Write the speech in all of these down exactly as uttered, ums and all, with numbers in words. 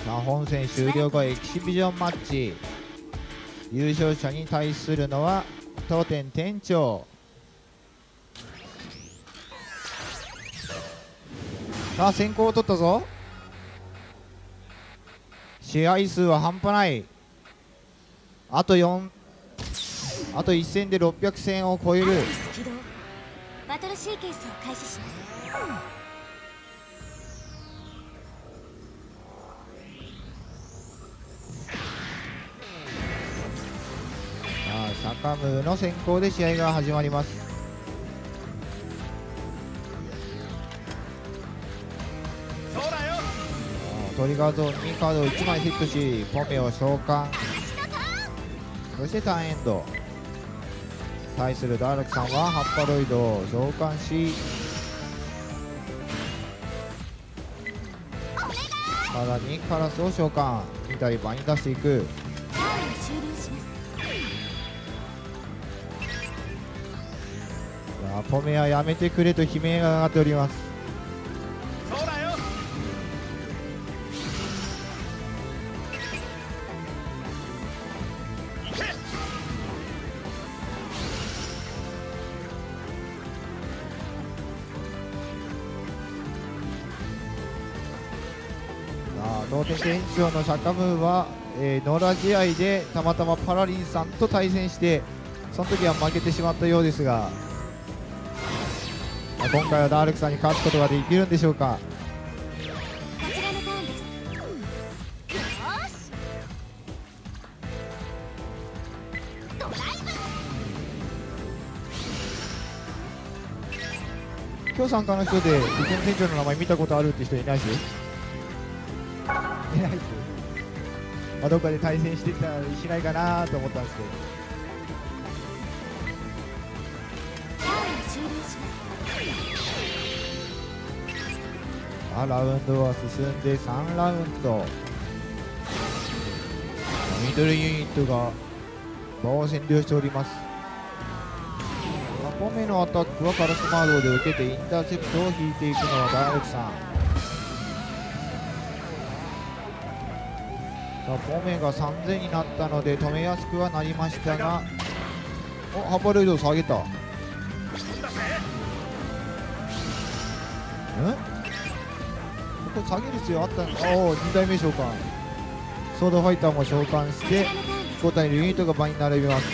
さあ本戦終了後エキシビジョンマッチ、優勝者に対するのは当店店長。さあ先行を取ったぞ。試合数は半端ない。あとよん、あといち戦でろっぴゃく戦を超える。 バトルシーケンスを開始します。 さあサカムーの先行で試合が始まります。トリガーゾーンにカードをいちまいセットし、ポメを召喚、そしてターンエンド。対するダーラクさんはハッパロイドを召喚し、さらにカラスを召喚、に体場に出していく。さあポメはやめてくれと悲鳴が上がっております。当店店長のシャカムーは、えー、野良試合でたまたまパラリンさんと対戦して、その時は負けてしまったようですが、まあ、今回はダールクさんに勝つことができるんでしょうか。 こちらのターンです。よし、ドライブ。 今日参加の人でうちの店長の名前見たことあるって人いないしいないです。まあ、どっかで対戦してたりしないかなと思ったんですけど。さあラウンドは進んでさんラウンド。ミドルユニットが場を占領しております。ポメのアタックはカラスマードで受けてインターセプトを引いていくのはダーレクさん。さあポメがさんぜんになったので止めやすくはなりましたが、おハパロイドを下げた。んこれ下げる必要あったのか。おおに代目召喚、ソードファイターも召喚してご体のユニットが場に並びます。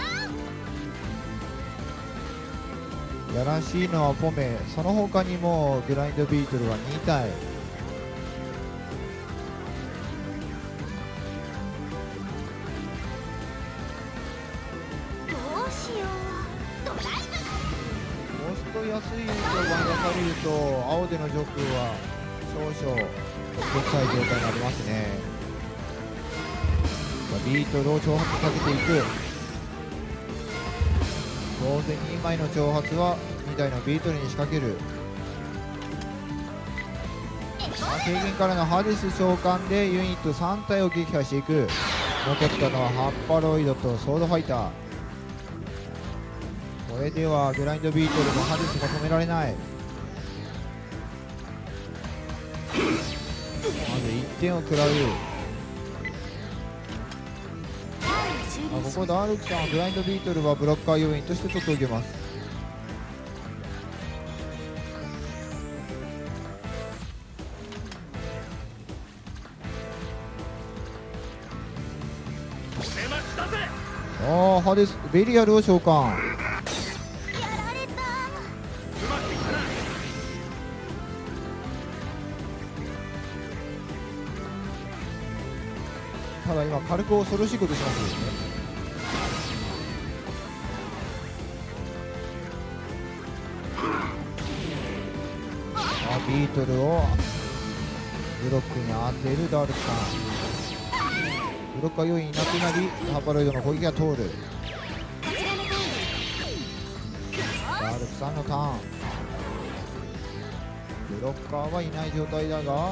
やらしいのはポメ、その他にもグラインドビートルはに体。安いユニットが出されると青でのジョックは少々どくさい状態になりますね。ビートルを挑発かけていく。当然にまいの挑発はに体のビートルに仕掛ける。軽減からのハデス召喚でユニットさん体を撃破していく。残ったのはハッパロイドとソードファイター。これではグラインドビートルのハデスが止められない。まずいってんを食らう。あここダールクさんはグラインドビートルはブロッカー要員として取っておきます。ああハデスベリアルを召喚。ただ今軽く恐ろしいことしますよね。あビートルをブロックに当てるダールクさん。ブロッカー要員いなくなりハパロイドの攻撃が通る。ダールクさんのターン。ブロッカーはいない状態だが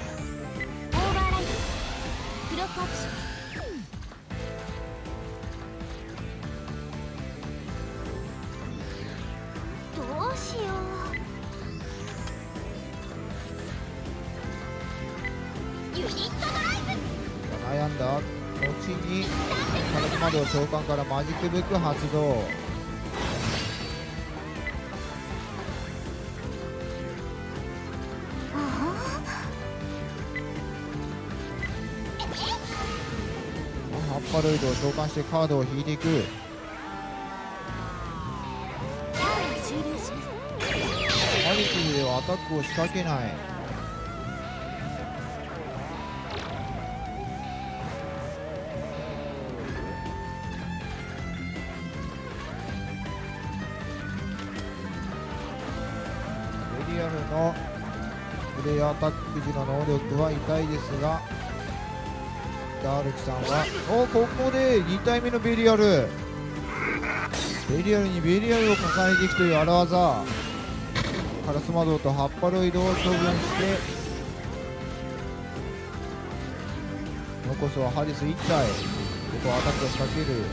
ブロックアップします。どうしよう。ユニットドライ悩んだ後にカラスマド召喚からマジックブック発動。ハッパロイドを召喚してカードを引いていく。 ターン終了します。 ハリスではアタックを仕掛けない。ベリアルのプレイアタック時の能力は痛いですが、ダールクさんはおここでに体目のベリアル。ベリアルにベリアルを重ねていくという荒技。カラスマドウとハッパロイドを処分して、残すはハディスいち体。ここはアタックを仕掛ける。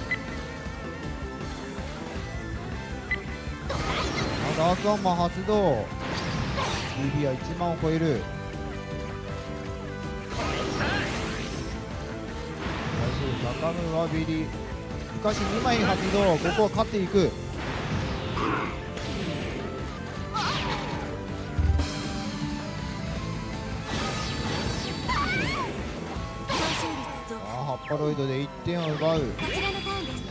ダークアンマー発動。 ビービー はいちまんを超える。高ムはビリ、しかしにまい発動。ここは勝っていく。ハッパロイドでいってんを奪う。 こちらのターンです。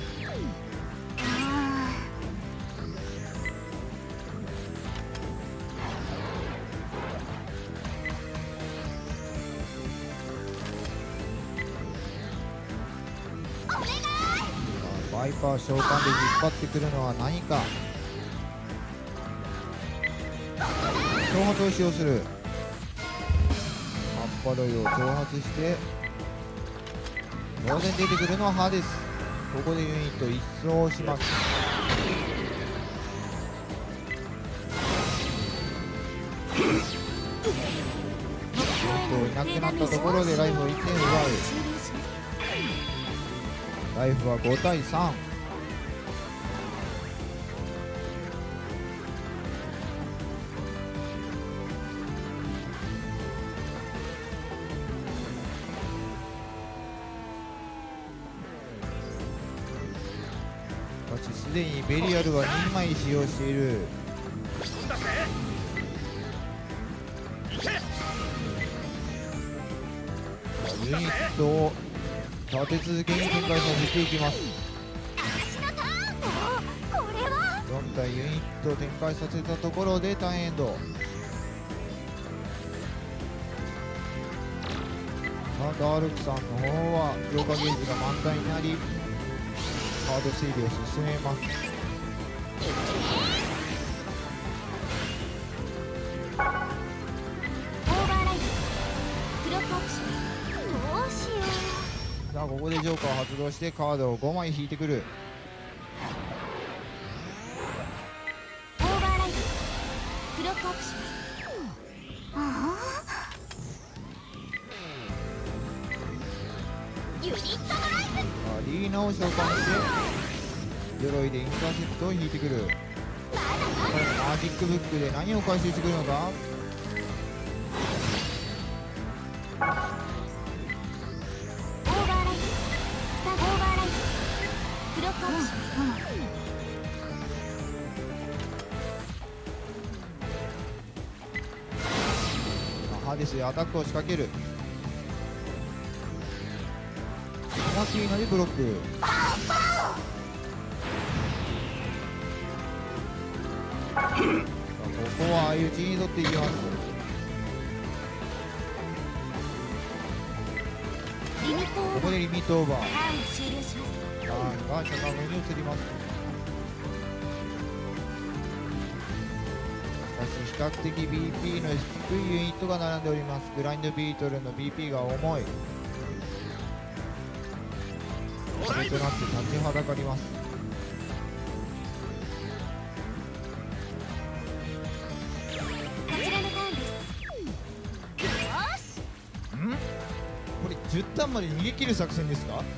バイパー召喚で引っ張ってくるのは何か。挑発を使用する。ハッパロイドを挑発して当然出てくるのはハデス。ここでユニット一掃します。いなくなったところでライフをいってん奪う。ライフはごたいさん。しかしすでにベリアルはにまい使用している。ユニットを立て続けに展開させていきます。よん体ユニットを展開させたところでターンエンド。さあダールクさんの方は強化ゲージが満タンになりカード整理を進めます。 オーバーライトブロックアップします。どうしよう。 さあここでジョーカーを発動してカードをごまい引いてくる。 オーバーライトブロックアップします。ああユニットドライアリーナを召喚して鎧でインターセプトを引いてくる。マジックブックで何を回収してくるのか。 オーバーライトスターオーバーライトブロックアップします。 ハデスでアタックを仕掛ける。マキーナでブロック。ここは相打ちに取っていきます。 リミットオーバー。 ここでリミットオーバー。 ターン終了します。 ターンがシャカムに移ります。しかし比較的 ビーピー の低いユニットが並んでおります。グラインドビートルの ビーピー が重い。それとなって立ちはだかります。 こちらのターンです。よし。 ん？これじゅったんまで逃げ切る作戦ですか？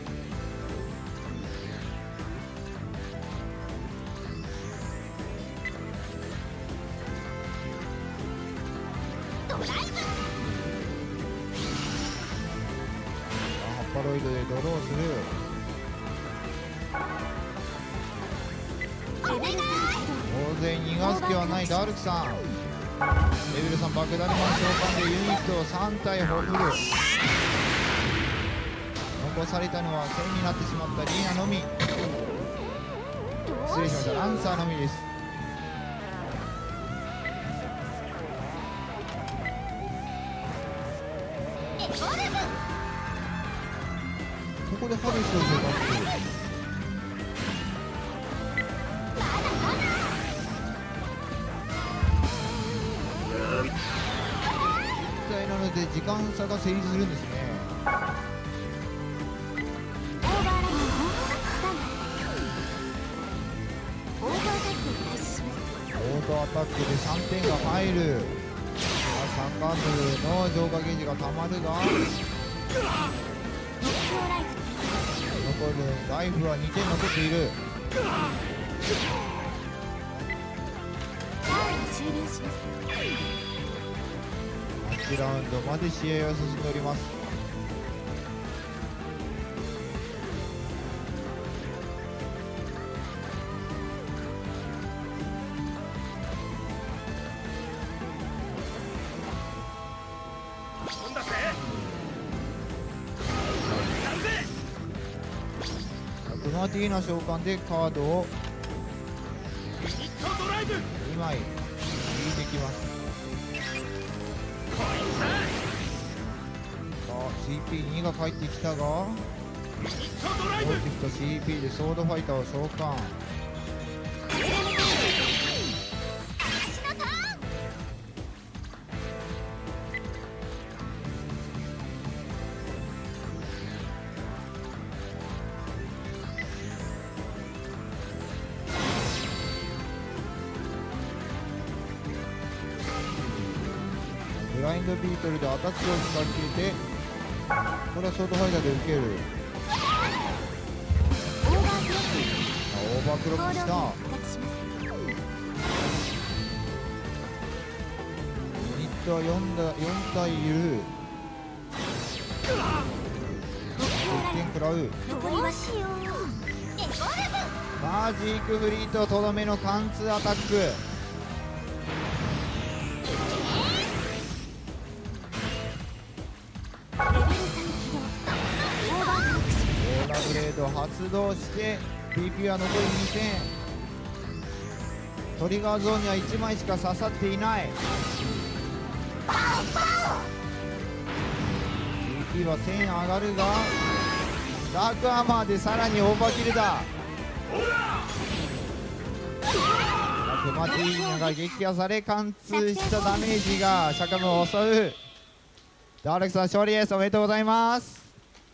ドライブ。 ハッパロイドでドローする。 レベルさん起動。 当然逃がす気はないダルクさん。レベルさん爆弾マン召喚でユニットをさん体ほふる。残されたのはせんになってしまったリーナのみ。失礼しました、ランサーのみです。ここでハルスを召喚する。実際なので時間差が成立するんですね。 オーバーライドスタンバイ。オートアタックを開始します。 オートアタックでさんてんが入る。さんカードの浄化ゲージがたまるが、 目標ライフ。 残るライフはにてん残っている。 ターンが終了します。 はちラウンドまで試合は進んでおります。クマティーナ召喚でカードをにまい引いてきます。さあ シーピーに が返ってきたが、ローティフと シーピー でソードファイターを召喚。ブラインドビートルでアタックを仕掛けて、これはソードファイターで受ける。 オーバークロック。 オーバークロックした。 行動を復活します。 ユニットは よん, だよん体いる。いってん食らう。 残りはしよう。 マジックフリートとどめの貫通アタック。 レベルさん起動。オーバークロックします。 オーラブレード発動して ピーピー は残りにせん。トリガーゾーンにはいちまいしか刺さっていない。 ピーピー はせん上がるが、ダークアーマーでさらにオーバーキルだ。クマティーナが撃破され貫通したダメージがシャカムを襲う。ダーレクさん勝利です。おめでとうございます。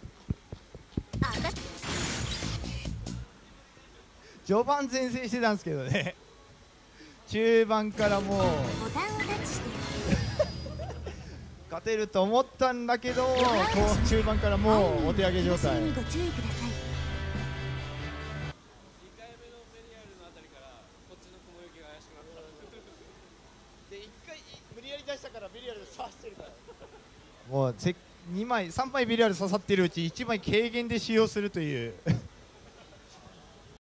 序盤前線してたんですけどね、中盤からもうボタンをタッチして勝てると思ったんだけど、こう中盤からもうお手上げ状態。 にご注意ください。 にかいめのベリアルのあたりからこっちの雲行きが怪しくなったでいっかい無理やり出したからベリアル刺してるからもうせにまいさんまいベリアル刺さってるうちいちまい軽減で使用するという